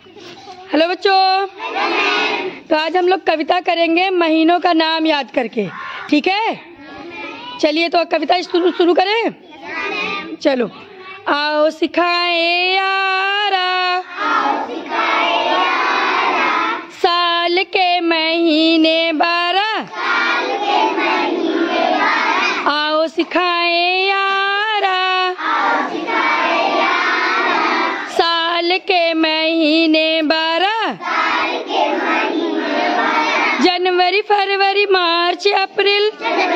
Hello बच्चों, तो आज हम लोग कविता करेंगे महीनों का नाम याद करके। ठीक है, चलिए तो कविता शुरू करें। चलो। आओ सिखाए यारा, साल के महीने 12, आओ सिखाए यारा, साल के महीने 12, जनवरी फरवरी मार्च अप्रैल,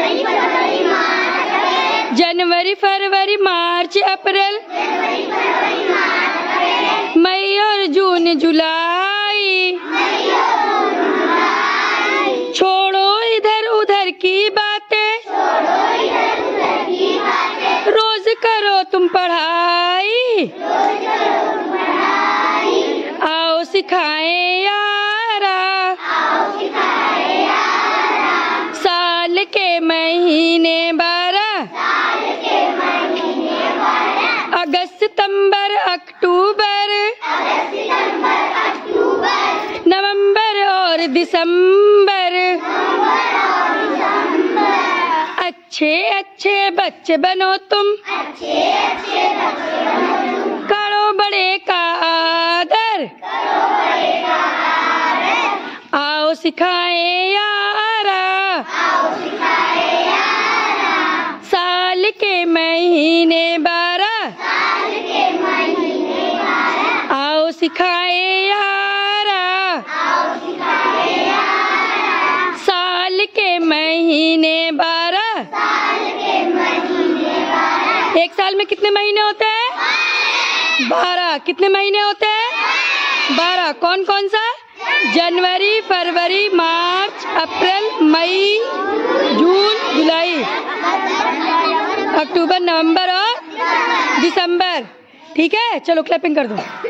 जनवरी फरवरी मार्च अप्रैल, मई और जून जुलाई, छोड़ो इधर उधर की बातें, रोज करो तुम पढ़ाई, आओ सिखाएं यारा, साल के महीने 12, अगस्त सितंबर अक्टूबर, नवंबर और दिसंबर, अच्छे अच्छे बच्चे बनो तुम, करो बड़े का आदर, आओ सिखाएं यारा, साल के महीने 12, आओ सिखाएं यारा, साल के महीने 12। एक साल में कितने महीने होते हैं? 12। कितने महीने होते हैं? 12। कौन कौन सा? जनवरी फरवरी मार्च अप्रैल मई जून जुलाई अक्टूबर नवंबर और दिसंबर। ठीक है, चलो क्लैपिंग कर दो।